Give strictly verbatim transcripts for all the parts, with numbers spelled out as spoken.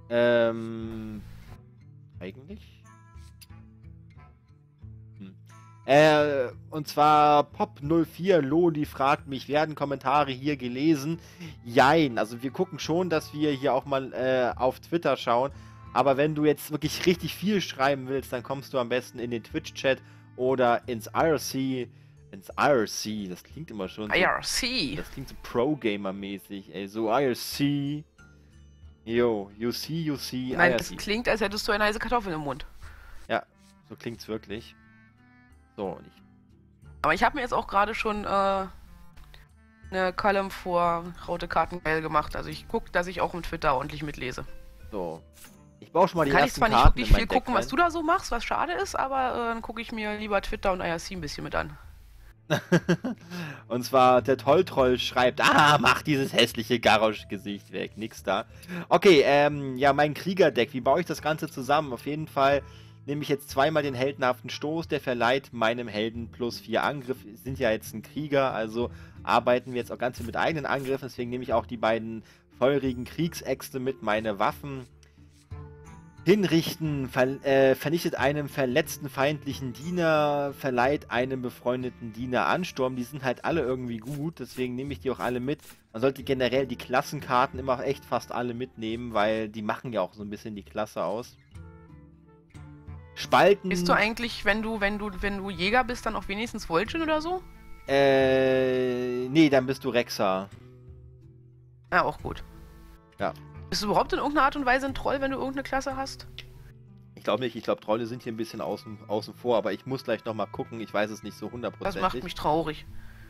Ähm, eigentlich? Hm. Äh, und zwar Pop null vier Loli fragt mich, werden Kommentare hier gelesen? Jein, also wir gucken schon, dass wir hier auch mal äh, auf Twitter schauen, aber wenn du jetzt wirklich richtig viel schreiben willst, dann kommst du am besten in den Twitch-Chat oder ins I R C, ins I R C, das klingt immer schon so, I R C. das klingt so Pro-Gamer-mäßig, ey, so I R C, yo, you see, you see, Nein, I R das C. klingt, als hättest du eine heiße Kartoffel im Mund. Ja, so klingt's wirklich. So, und ich Aber ich habe mir jetzt auch gerade schon äh, eine Column vor Raute Karten geil gemacht. Also ich gucke, dass ich auch im Twitter ordentlich mitlese. So. Ich baue schon mal die Kann ich ersten zwar nicht Karten wirklich in mein viel Deck gucken, was rein. du da so machst, was schade ist, aber äh, dann gucke ich mir lieber Twitter und I R C ein bisschen mit an. Und zwar der Tolltroll schreibt, ah, mach dieses hässliche Garrosch-Gesicht weg, nix da. Okay, ähm, ja, mein Kriegerdeck, wie baue ich das Ganze zusammen? Auf jeden Fall nehme ich jetzt zweimal den heldenhaften Stoß, der verleiht meinem Helden plus vier Angriff. Wir sind ja jetzt ein Krieger, also arbeiten wir jetzt auch ganz viel mit eigenen Angriffen, deswegen nehme ich auch die beiden feurigen Kriegsäxte mit, meine Waffen. Hinrichten, ver äh, vernichtet einem verletzten feindlichen Diener, verleiht einem befreundeten Diener Ansturm. Die sind halt alle irgendwie gut, deswegen nehme ich die auch alle mit. Man sollte generell die Klassenkarten immer echt fast alle mitnehmen, weil die machen ja auch so ein bisschen die Klasse aus. Spalten. Bist du eigentlich, wenn du, wenn du, wenn du Jäger bist, dann auch wenigstens Vol'jin oder so? Äh, nee, dann bist du Rexar. Ja, auch gut. Ja. Bist du überhaupt in irgendeiner Art und Weise ein Troll, wenn du irgendeine Klasse hast? Ich glaube nicht, ich glaube Trolle sind hier ein bisschen außen, außen vor, aber ich muss gleich nochmal gucken, ich weiß es nicht so hundertprozentig. Das macht mich traurig.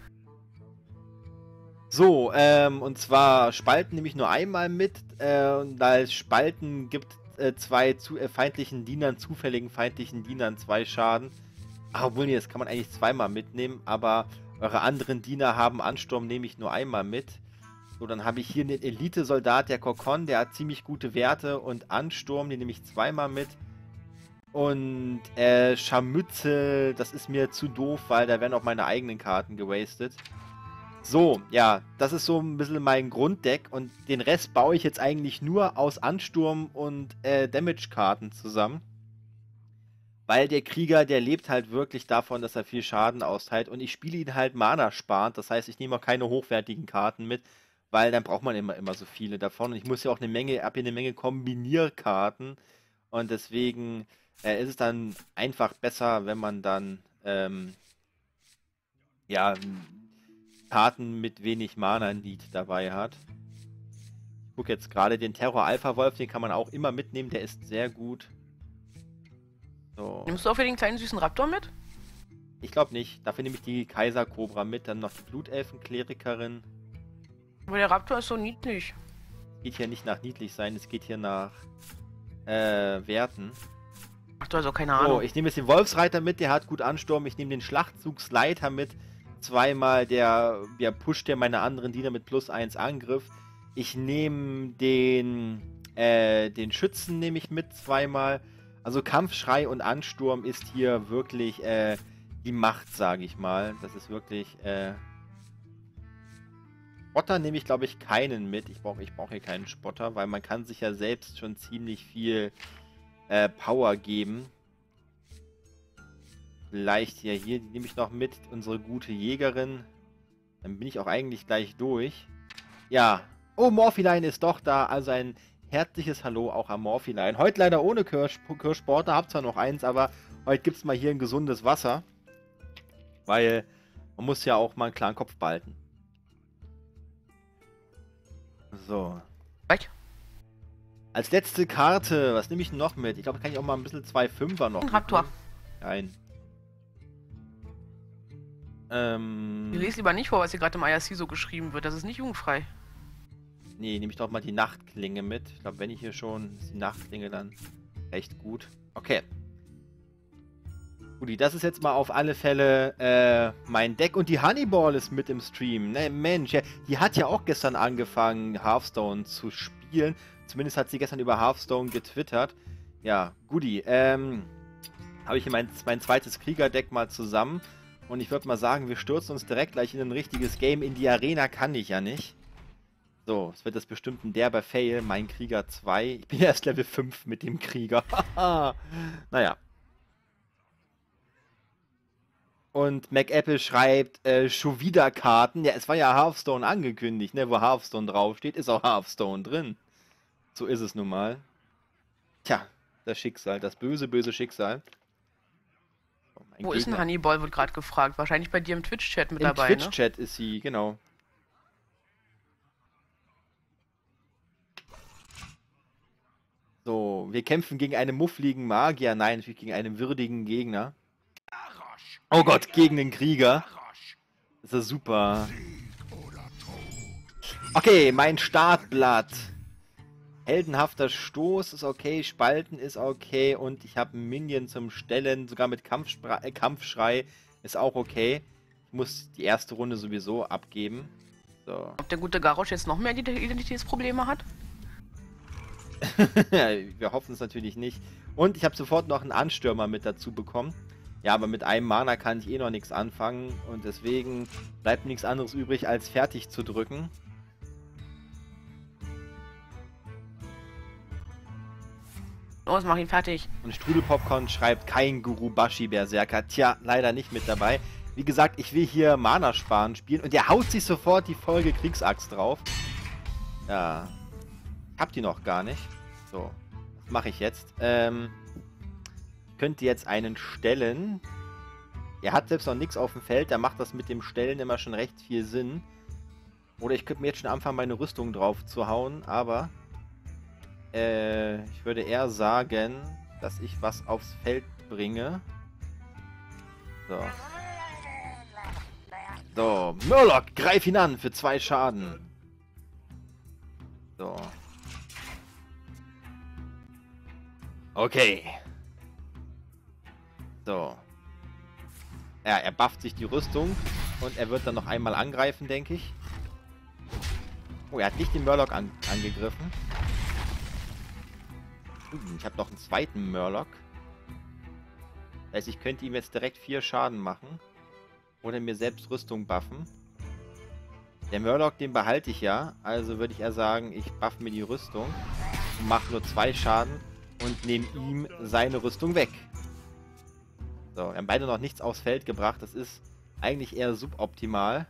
So, ähm, und zwar Spalten nehme ich nur einmal mit, äh, und da es Spalten gibt äh, zwei zu, äh, feindlichen Dienern, zufälligen feindlichen Dienern zwei Schaden. Ach, obwohl, nee, das kann man eigentlich zweimal mitnehmen, aber eure anderen Diener haben Ansturm, nehme ich nur einmal mit. So, dann habe ich hier den Elite-Soldat, der Kokon, der hat ziemlich gute Werte und Ansturm, den nehme ich zweimal mit. Und äh, Scharmützel, das ist mir zu doof, weil da werden auch meine eigenen Karten gewastet. So, ja, das ist so ein bisschen mein Grunddeck und den Rest baue ich jetzt eigentlich nur aus Ansturm und äh, Damage-Karten zusammen. Weil der Krieger, der lebt halt wirklich davon, dass er viel Schaden austeilt und ich spiele ihn halt Mana-sparend, das heißt, ich nehme auch keine hochwertigen Karten mit, weil dann braucht man immer, immer so viele davon und ich muss ja auch eine Menge, habe hier eine Menge Kombinierkarten und deswegen äh, ist es dann einfach besser, wenn man dann, ähm, ja, Karten mit wenig Mana-Need dabei hat. Ich gucke jetzt gerade den Terror-Alpha-Wolf, den kann man auch immer mitnehmen, der ist sehr gut. So. Nimmst du auch für den kleinen süßen Raptor mit? Ich glaube nicht. Dafür nehme ich die Kaiser-Cobra mit, dann noch die Blutelfen-Klerikerin. Aber der Raptor ist so niedlich. Es geht hier nicht nach niedlich sein, es geht hier nach äh, Werten. Ach du, also keine Ahnung. So, ich nehme jetzt den Wolfsreiter mit, der hat gut Ansturm. Ich nehme den Schlachtzugsleiter mit. Zweimal, der, der pusht ja meine anderen Diener mit plus eins Angriff. Ich nehme den, äh, den Schützen nehme ich mit zweimal. Also Kampfschrei und Ansturm ist hier wirklich äh, die Macht, sage ich mal. Das ist wirklich, äh... Spotter nehme ich, glaube ich, keinen mit. Ich brauche ich brauch hier keinen Spotter, weil man kann sich ja selbst schon ziemlich viel äh, Power geben. Vielleicht ja hier, die nehme ich noch mit, unsere gute Jägerin. Dann bin ich auch eigentlich gleich durch. Ja. Oh, Morphiline ist doch da. Also ein herzliches Hallo auch am Morphiline. Heute leider ohne Kirsch Kirschporter. Hab zwar noch eins, aber heute gibt es mal hier ein gesundes Wasser. Weil man muss ja auch mal einen klaren Kopf behalten. So. Weg. Als letzte Karte, was nehme ich denn noch mit? Ich glaube, kann ich auch mal ein bisschen zwei Fünfer noch Ein Raptor. mitnehmen. Nein. Ähm. Ich lese lieber nicht vor, was hier gerade im I R C so geschrieben wird. Das ist nicht jugendfrei. Nee, nehme ich doch mal die Nachtklinge mit. Ich glaube, wenn ich hier schon, ist die Nachtklinge dann recht gut. Okay. Guti, das ist jetzt mal auf alle Fälle äh, mein Deck. Und die Honeyball ist mit im Stream. Ne, Mensch, ja, die hat ja auch gestern angefangen, Hearthstone zu spielen. Zumindest hat sie gestern über Hearthstone getwittert. Ja, Guti. Ähm, habe ich hier mein, mein zweites Kriegerdeck mal zusammen. Und ich würde mal sagen, wir stürzen uns direkt gleich in ein richtiges Game. In die Arena kann ich ja nicht. So, es wird das bestimmt ein derber Fail. Mein Krieger zwei. Ich bin ja erst Level fünf mit dem Krieger. Naja. Und MacApple schreibt, äh, schon wieder Karten. Ja, es war ja Hearthstone angekündigt, ne? Wo Hearthstone draufsteht, ist auch Hearthstone drin. So ist es nun mal. Tja, das Schicksal, das böse, böse Schicksal. Oh, Wo ist denn Hannibal, wird gerade gefragt. Wahrscheinlich bei dir im Twitch-Chat mit dabei, Im Twitch-Chat ist sie, genau. So, wir kämpfen gegen einen muffligen Magier. Nein, natürlich gegen einen würdigen Gegner. Oh Gott, gegen den Krieger. Das ist super. Okay, mein Startblatt. Heldenhafter Stoß ist okay, Spalten ist okay und ich habe einen Minion zum Stellen, sogar mit Kampfspra äh, Kampfschrei ist auch okay. Ich muss die erste Runde sowieso abgeben. So. Ob der gute Garrosh jetzt noch mehr Identitätsprobleme hat? Wir hoffen es natürlich nicht. Und ich habe sofort noch einen Anstürmer mit dazu bekommen. Ja, aber mit einem Mana kann ich eh noch nichts anfangen und deswegen bleibt nichts anderes übrig, als fertig zu drücken. Los, mach ihn fertig. Und Strudelpopcorn schreibt, kein Gurubashi Berserker. Tja, leider nicht mit dabei. Wie gesagt, ich will hier Mana sparen spielen und der haut sich sofort die Folge Kriegsaxt drauf. Ja. Ich hab die noch gar nicht. So, was mache ich jetzt? Ähm... Könnte jetzt einen stellen. Er hat selbst noch nichts auf dem Feld, da macht das mit dem Stellen immer schon recht viel Sinn. Oder ich könnte mir jetzt schon anfangen, meine Rüstung drauf zu hauen, aber äh, ich würde eher sagen, dass ich was aufs Feld bringe. So. So, Murloc, greif ihn an für zwei Schaden. So. Okay. So. Ja, er bufft sich die Rüstung und er wird dann noch einmal angreifen, denke ich. Oh, er hat nicht den Murloc an angegriffen. Hm, ich habe noch einen zweiten Murloc. Das heißt, ich könnte ihm jetzt direkt vier Schaden machen. Oder mir selbst Rüstung buffen. Der Murloc, den behalte ich ja. Also würde ich eher sagen, ich buff mir die Rüstung. Und mache nur zwei Schaden und nehme ihm seine Rüstung weg. So, wir haben beide noch nichts aufs Feld gebracht. Das ist eigentlich eher suboptimal.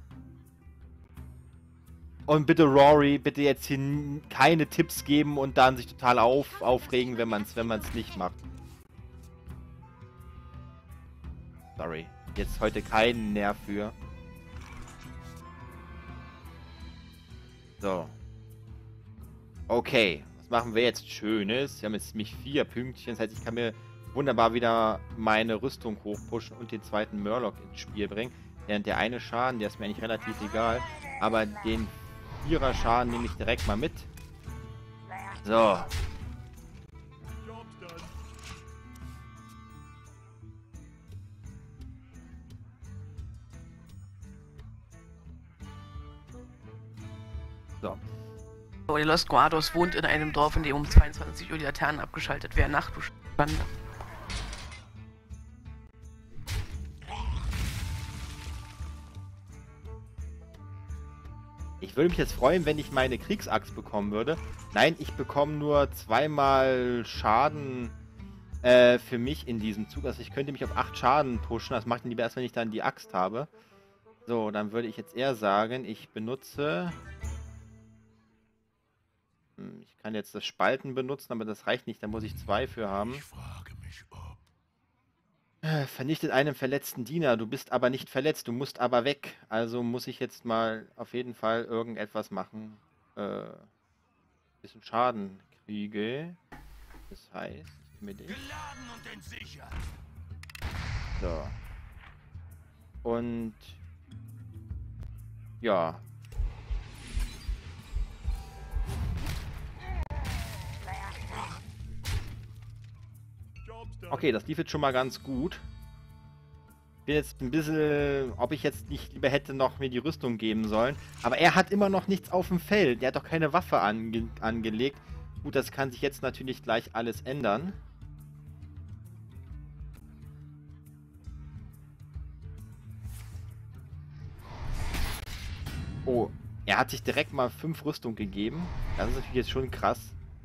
Und bitte Rory, bitte jetzt hier keine Tipps geben und dann sich total auf, aufregen, wenn man es wenn man's nicht macht. Sorry. Jetzt heute keinen Nerv für. So. Okay. Was machen wir jetzt Schönes? Wir haben jetzt nämlich vier Pünktchen. Das heißt, ich kann mir wunderbar wieder meine Rüstung hochpushen und den zweiten Murloc ins Spiel bringen. Während der eine Schaden, der ist mir eigentlich relativ egal. Aber den Vierer Schaden nehme ich direkt mal mit. So. So. Oh, der Los Guardos wohnt in einem Dorf, in dem um zweiundzwanzig Uhr die Laternen abgeschaltet werden. Nacht, du Schande. Ich würde mich jetzt freuen, wenn ich meine Kriegsaxt bekommen würde. Nein, ich bekomme nur zweimal Schaden äh, für mich in diesem Zug. Also ich könnte mich auf acht Schaden pushen. Das macht dann lieber erst, wenn ich dann die Axt habe. So, dann würde ich jetzt eher sagen, ich benutze... Hm, ich kann jetzt das Spalten benutzen, aber das reicht nicht. Da muss ich zwei für haben. Ich frage mich, ob... Vernichtet einen verletzten Diener. Du bist aber nicht verletzt. Du musst aber weg. Also muss ich jetzt mal auf jeden Fall irgendetwas machen. Äh, bisschen Schaden kriege. Das heißt, ich nehme dich. So. Und ja. Okay, das lief jetzt schon mal ganz gut. Ich bin jetzt ein bisschen, ob ich jetzt nicht lieber hätte noch mir die Rüstung geben sollen. Aber er hat immer noch nichts auf dem Feld. Der hat doch keine Waffe ange angelegt. Gut, das kann sich jetzt natürlich gleich alles ändern. Oh, Er hat sich direkt mal fünf Rüstung gegeben. Das ist natürlich jetzt schon krass.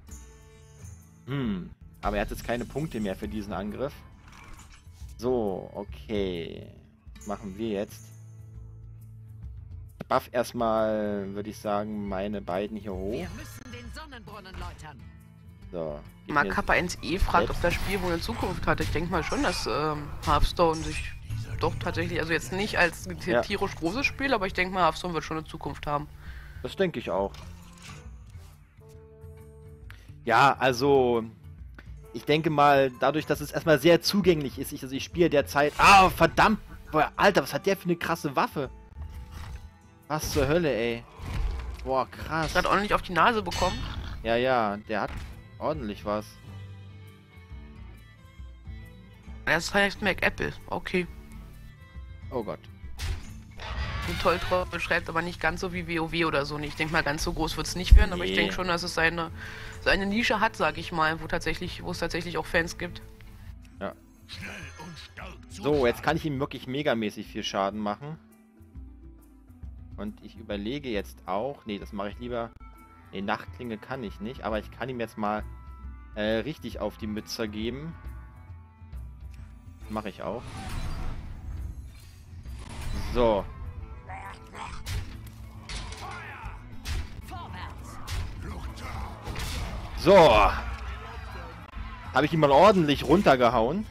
Hm. Aber er hat jetzt keine Punkte mehr für diesen Angriff. So, okay. Was machen wir jetzt? Ich buff erstmal, würde ich sagen, meine beiden hier hoch. Wir müssen den Sonnenbrunnen läutern. So. Mal Kappa eins E fragt, ob das Spiel wohl eine Zukunft hat. Ich denke mal schon, dass ähm, Hearthstone sich doch tatsächlich, also jetzt nicht als Ja. tierisch großes Spiel, aber ich denke mal, Hearthstone wird schon eine Zukunft haben. Das denke ich auch. Ja, also ich denke mal, dadurch, dass es erstmal sehr zugänglich ist, ich, also ich spiele derzeit... Ah, verdammt! Boah, Alter, was hat der für eine krasse Waffe? Was zur Hölle, ey. Boah, krass. Hat ordentlich auf die Nase bekommen. Ja, ja, der hat ordentlich was. Das heißt Mac Apple, okay. Oh Gott. Und Tolltrott beschreibt aber nicht ganz so wie WoW oder so. Ich denke mal, ganz so groß wird es nicht werden, aber ich Nee. denke schon, dass es seine, seine Nische hat, sag ich mal, wo tatsächlich, wo es tatsächlich auch Fans gibt. Ja. So, jetzt kann ich ihm wirklich megamäßig viel Schaden machen. Und ich überlege jetzt auch... Nee, das mache ich lieber... Nee, Nachtklinge kann ich nicht, aber ich kann ihm jetzt mal äh, richtig auf die Mütze geben. Mache ich auch. So. So. Habe ich ihn mal ordentlich runtergehauen.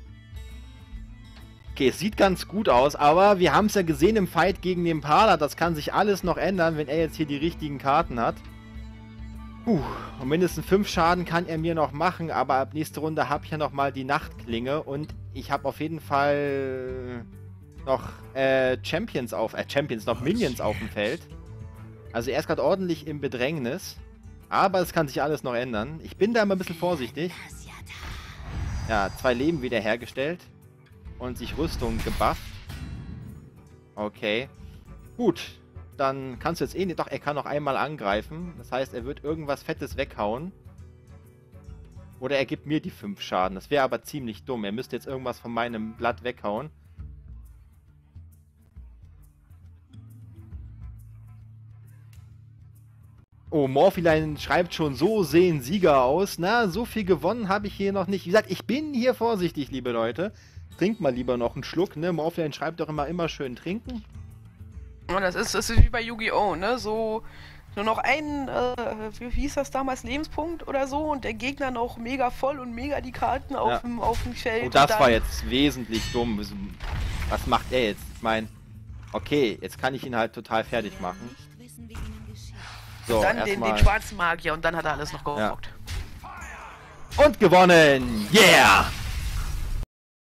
Okay, es sieht ganz gut aus, aber wir haben es ja gesehen im Fight gegen den Parler. Das kann sich alles noch ändern, wenn er jetzt hier die richtigen Karten hat. Puh, und mindestens fünf Schaden kann er mir noch machen, aber ab nächste Runde habe ich ja nochmal die Nachtklinge und ich habe auf jeden Fall noch äh, Champions auf, äh, Champions, noch Minions auf dem Feld. Also er ist gerade ordentlich im Bedrängnis, aber es kann sich alles noch ändern. Ich bin da immer ein bisschen vorsichtig. Ja, zwei Leben wiederhergestellt und sich Rüstung gebufft. Okay, gut. Dann kannst du jetzt eh nicht... Doch, er kann noch einmal angreifen. Das heißt, er wird irgendwas Fettes weghauen. Oder er gibt mir die fünf Schaden. Das wäre aber ziemlich dumm. Er müsste jetzt irgendwas von meinem Blatt weghauen. Oh, Morphilein schreibt schon, so sehen Sieger aus. Na, so viel gewonnen habe ich hier noch nicht. Wie gesagt, ich bin hier vorsichtig, liebe Leute. Trinkt mal lieber noch einen Schluck, ne? Morphilein schreibt doch immer, immer schön trinken. Ja, das ist, das ist wie bei Yu-Gi-Oh!, ne? So nur noch ein, äh, wie, wie hieß das damals, Lebenspunkt oder so und der Gegner noch mega voll und mega die Karten auf, Ja. dem, auf dem Feld. Und das und dann, war jetzt wesentlich dumm. Was macht er jetzt? Ich meine, okay, jetzt kann ich ihn halt total fertig machen. So, dann den, erstmal. den schwarzen Magier und dann hat er alles noch gerockt. Und gewonnen! Yeah!